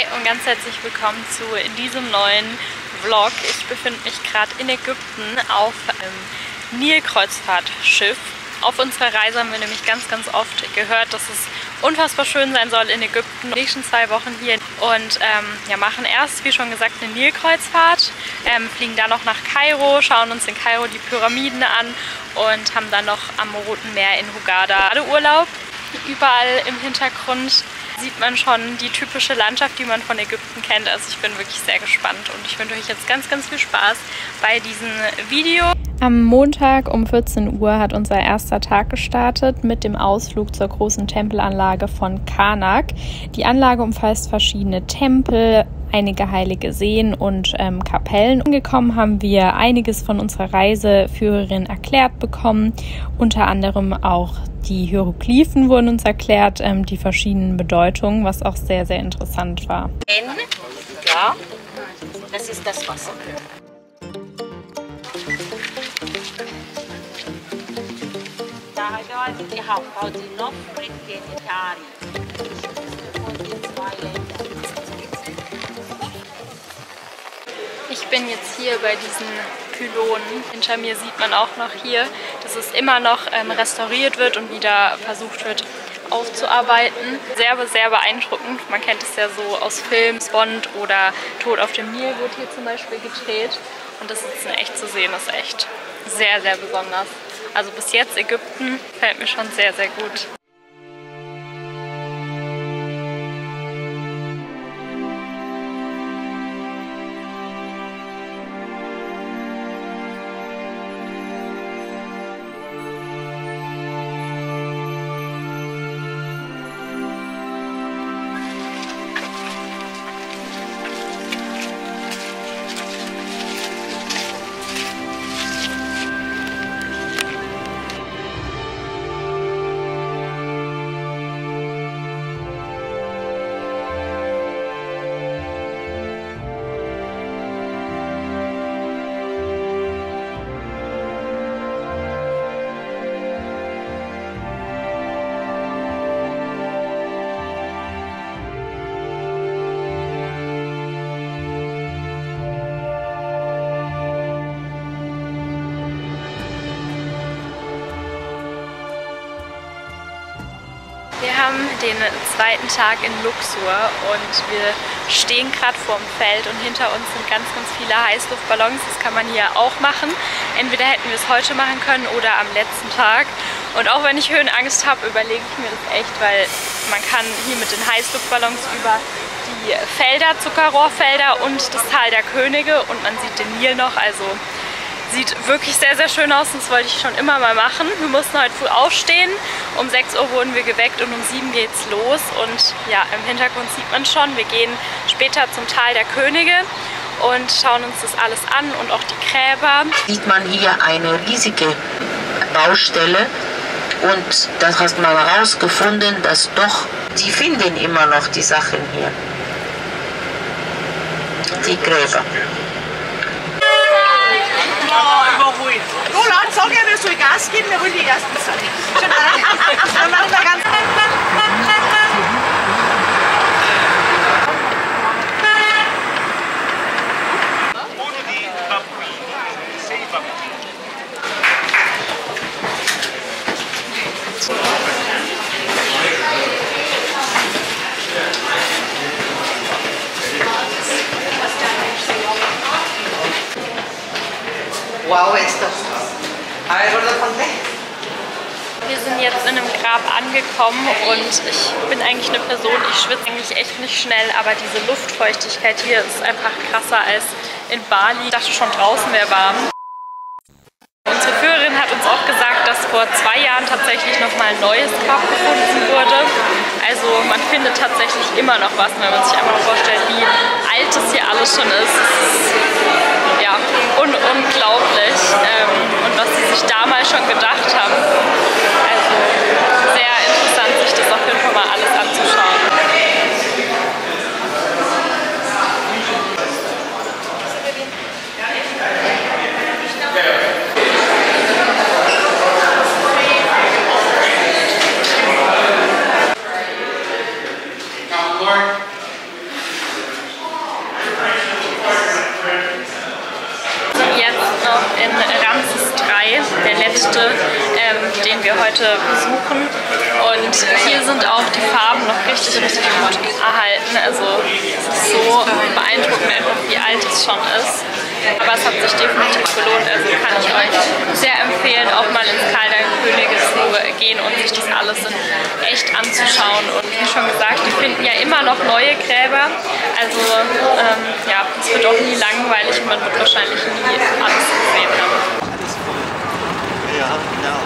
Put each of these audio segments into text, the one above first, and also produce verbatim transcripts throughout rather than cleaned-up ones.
und ganz herzlich willkommen zu in diesem neuen Vlog. Ich befinde mich gerade in Ägypten auf einem Nilkreuzfahrtschiff. Auf unserer Reise haben wir nämlich ganz, ganz oft gehört, dass es unfassbar schön sein soll in Ägypten. Die nächsten zwei Wochen hier und ähm, ja, machen erst, wie schon gesagt, eine Nilkreuzfahrt, ähm, fliegen dann noch nach Kairo, schauen uns in Kairo die Pyramiden an und haben dann noch am Roten Meer in Hurghada Urlaub. Überall im Hintergrund sieht man schon die typische Landschaft, die man von Ägypten kennt. Also ich bin wirklich sehr gespannt und ich wünsche euch jetzt ganz, ganz viel Spaß bei diesem Video. Am Montag um vierzehn Uhr hat unser erster Tag gestartet mit dem Ausflug zur großen Tempelanlage von Karnak. Die Anlage umfasst verschiedene Tempel, einige heilige Seen und ähm, Kapellen. Angekommen haben wir einiges von unserer Reiseführerin erklärt bekommen. Unter anderem auch die Hieroglyphen wurden uns erklärt, ähm, die verschiedenen Bedeutungen, was auch sehr, sehr interessant war. Ja, das ist das Wasser. Da ist die Hauptbau, die noch mit Genitari. Ich bin jetzt hier bei diesen Pylonen. Hinter mir sieht man auch noch hier, dass es immer noch ähm, restauriert wird und wieder versucht wird aufzuarbeiten. Sehr, sehr beeindruckend. Man kennt es ja so aus Filmen, Bond oder Tod auf dem Nil wurde hier zum Beispiel gedreht. Und das jetzt in echt zu sehen, ist echt sehr, sehr besonders. Also bis jetzt Ägypten gefällt mir schon sehr, sehr gut. Wir haben den zweiten Tag in Luxor und wir stehen gerade vorm Feld und hinter uns sind ganz, ganz viele Heißluftballons. Das kann man hier auch machen. Entweder hätten wir es heute machen können oder am letzten Tag. Und auch wenn ich Höhenangst habe, überlege ich mir das echt, weil man kann hier mit den Heißluftballons über die Felder, Zuckerrohrfelder und das Tal der Könige und man sieht den Nil noch. Also sieht wirklich sehr, sehr schön aus und das wollte ich schon immer mal machen. Wir mussten heute früh aufstehen. Um sechs Uhr wurden wir geweckt und um sieben geht's los. Und ja, im Hintergrund sieht man schon, wir gehen später zum Tal der Könige und schauen uns das alles an und auch die Gräber. Sieht man hier eine riesige Baustelle und das hat man herausgefunden, dass doch, die finden immer noch die Sachen hier. Die Gräber. Roland, sag ja, wer soll Gas geben, wir wollen die Ersten sein. Schon alle. Dann machen wir ganz wow, ist das. Wir sind jetzt in einem Grab angekommen und ich bin eigentlich eine Person, ich schwitze eigentlich echt nicht schnell, aber diese Luftfeuchtigkeit hier ist einfach krasser als in Bali. Ich dachte schon, draußen wäre warm. Unsere Führerin hat uns auch gesagt, dass vor zwei Jahren tatsächlich nochmal ein neues Grab gefunden wurde. Also man findet tatsächlich immer noch was, wenn man sich einfach mal vorstellt, wie alt es hier alles schon ist. Es ist ja un unglaublich. Ähm, und was sie sich damals schon gedacht haben. Also sehr interessant, sich das auf jeden Fall mal alles anzuschauen. Orte besuchen. Und hier sind auch die Farben noch richtig, richtig gut erhalten. Also es ist so beeindruckend, wie alt es schon ist. Aber es hat sich definitiv gelohnt, also kann ich euch sehr empfehlen, auch mal ins Tal der Könige zu gehen und sich das alles in echt anzuschauen. Und wie schon gesagt, die finden ja immer noch neue Gräber, also ähm, ja, es wird auch nie langweilig und man wird wahrscheinlich nie alles gesehen haben. Ja, genau.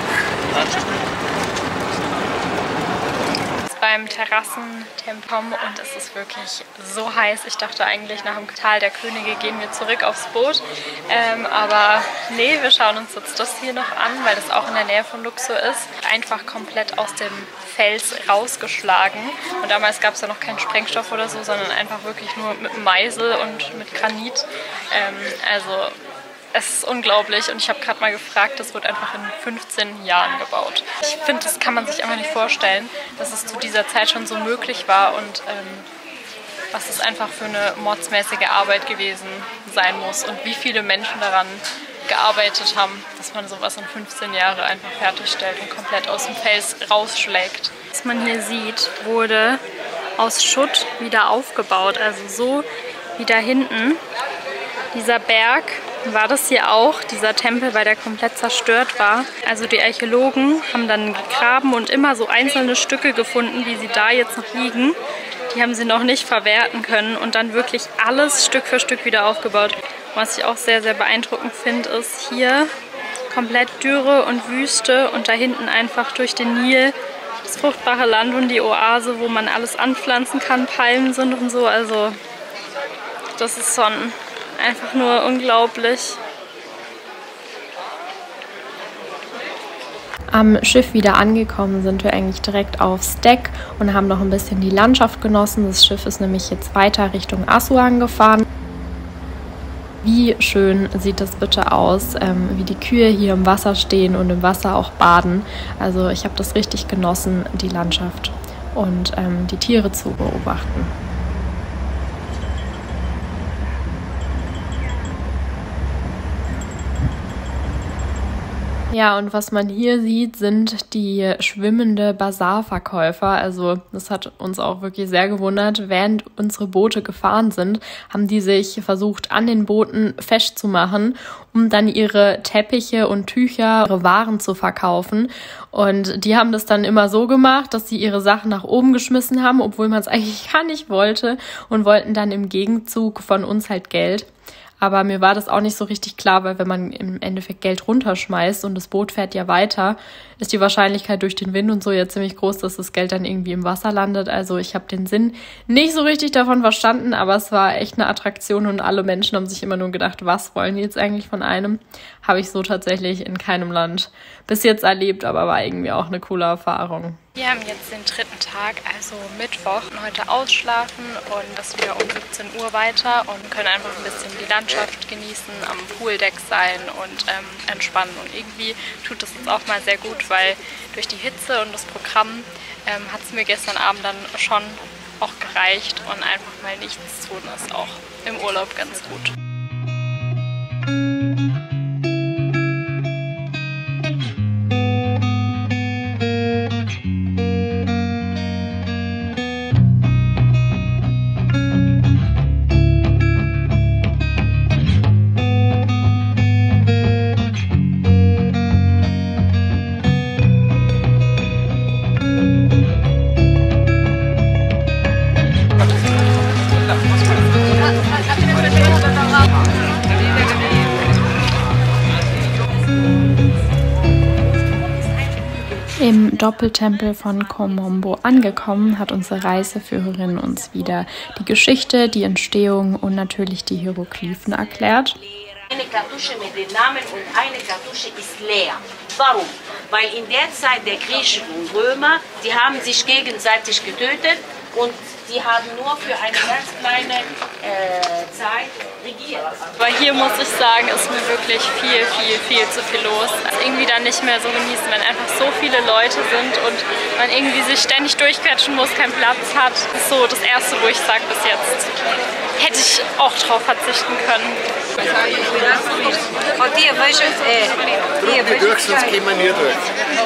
Beim Terrassentempom und es ist wirklich so heiß. Ich dachte eigentlich, nach dem Tal der Könige gehen wir zurück aufs Boot. Ähm, aber nee, wir schauen uns jetzt das hier noch an, weil das auch in der Nähe von Luxor ist. Einfach komplett aus dem Fels rausgeschlagen. Und damals gab es ja noch keinen Sprengstoff oder so, sondern einfach wirklich nur mit Meisel und mit Granit. Ähm, also es ist unglaublich und ich habe gerade mal gefragt, das wird einfach in fünfzehn Jahren gebaut. Ich finde, das kann man sich einfach nicht vorstellen, dass es zu dieser Zeit schon so möglich war und ähm, was es einfach für eine mordsmäßige Arbeit gewesen sein muss und wie viele Menschen daran gearbeitet haben, dass man sowas in fünfzehn Jahre einfach fertigstellt und komplett aus dem Fels rausschlägt. Was man hier sieht, wurde aus Schutt wieder aufgebaut, also so wie da hinten. Dieser Berg war das hier auch, dieser Tempel, weil der komplett zerstört war. Also die Archäologen haben dann gegraben und immer so einzelne Stücke gefunden, wie sie da jetzt noch liegen. Die haben sie noch nicht verwerten können und dann wirklich alles Stück für Stück wieder aufgebaut. Was ich auch sehr, sehr beeindruckend finde, ist hier komplett Dürre und Wüste und da hinten einfach durch den Nil das fruchtbare Land und die Oase, wo man alles anpflanzen kann, Palmen sind und so. Also das ist schon einfach nur unglaublich. Am Schiff wieder angekommen sind wir eigentlich direkt aufs Deck und haben noch ein bisschen die Landschaft genossen. Das Schiff ist nämlich jetzt weiter Richtung Assuan gefahren. Wie schön sieht das bitte aus, ähm, wie die Kühe hier im Wasser stehen und im Wasser auch baden. Also ich habe das richtig genossen, die Landschaft und ähm, die Tiere zu beobachten. Ja, und was man hier sieht, sind die schwimmende Basarverkäufer. Also das hat uns auch wirklich sehr gewundert. Während unsere Boote gefahren sind, haben die sich versucht, an den Booten festzumachen, um dann ihre Teppiche und Tücher, ihre Waren zu verkaufen. Und die haben das dann immer so gemacht, dass sie ihre Sachen nach oben geschmissen haben, obwohl man es eigentlich gar nicht wollte, und wollten dann im Gegenzug von uns halt Geld. Aber mir war das auch nicht so richtig klar, weil wenn man im Endeffekt Geld runterschmeißt und das Boot fährt ja weiter, ist die Wahrscheinlichkeit durch den Wind und so ja ziemlich groß, dass das Geld dann irgendwie im Wasser landet. Also ich habe den Sinn nicht so richtig davon verstanden, aber es war echt eine Attraktion und alle Menschen haben sich immer nur gedacht, was wollen die jetzt eigentlich von einem? Habe ich so tatsächlich in keinem Land bis jetzt erlebt, aber war irgendwie auch eine coole Erfahrung. Wir haben jetzt den dritten Tag, also Mittwoch, und heute ausschlafen und das wieder um siebzehn Uhr weiter und können einfach ein bisschen die Landschaft genießen, am Pooldeck sein und ähm, entspannen. Und irgendwie tut das jetzt auch mal sehr gut, weil durch die Hitze und das Programm ähm, hat es mir gestern Abend dann schon auch gereicht und einfach mal nichts tun ist auch im Urlaub ganz gut. Im Doppeltempel von Kom Ombo angekommen, hat unsere Reiseführerin uns wieder die Geschichte, die Entstehung und natürlich die Hieroglyphen erklärt. Eine Kartusche mit dem Namen und eine Kartusche ist leer. Warum? Weil in der Zeit der Griechen und Römer, die haben sich gegenseitig getötet und sie haben nur für eine ganz kleine äh, Zeit regiert. Aber hier muss ich sagen, ist mir wirklich viel, viel, viel zu viel los. Also irgendwie dann nicht mehr so genießen, wenn einfach so viele Leute sind und man irgendwie sich ständig durchquetschen muss, keinen Platz hat. Das ist so das Erste, wo ich sage, bis jetzt hätte ich auch drauf verzichten können. Drück die durch, sonst gehen wir nie durch.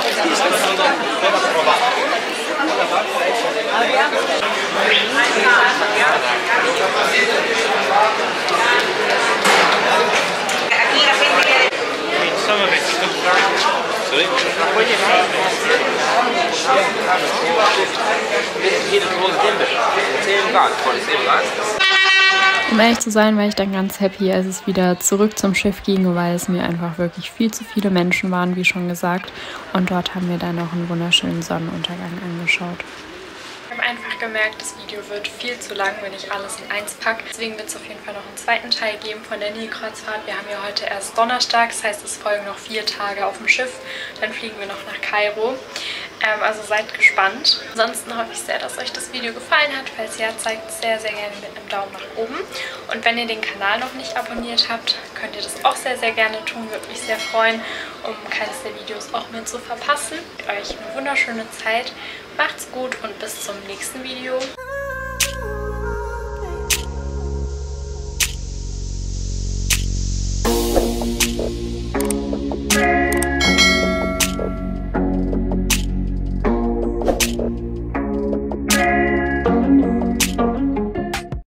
Um ehrlich zu sein, war ich dann ganz happy, als es wieder zurück zum Schiff ging, weil es mir einfach wirklich viel zu viele Menschen waren, wie schon gesagt. Und dort haben wir dann auch einen wunderschönen Sonnenuntergang angeschaut. Ich habe einfach gemerkt, das Video wird viel zu lang, wenn ich alles in eins packe. Deswegen wird es auf jeden Fall noch einen zweiten Teil geben von der Nilkreuzfahrt. Wir haben ja heute erst Donnerstag, das heißt, es folgen noch vier Tage auf dem Schiff. Dann fliegen wir noch nach Kairo. Ähm, also seid gespannt. Ansonsten hoffe ich sehr, dass euch das Video gefallen hat. Falls ja, zeigt es sehr, sehr gerne mit einem Daumen nach oben. Und wenn ihr den Kanal noch nicht abonniert habt, könnt ihr das auch sehr, sehr gerne tun. Würde mich sehr freuen, um keines der Videos auch mehr zu verpassen. Euch eine wunderschöne Zeit. Macht's gut und bis zum nächsten Video.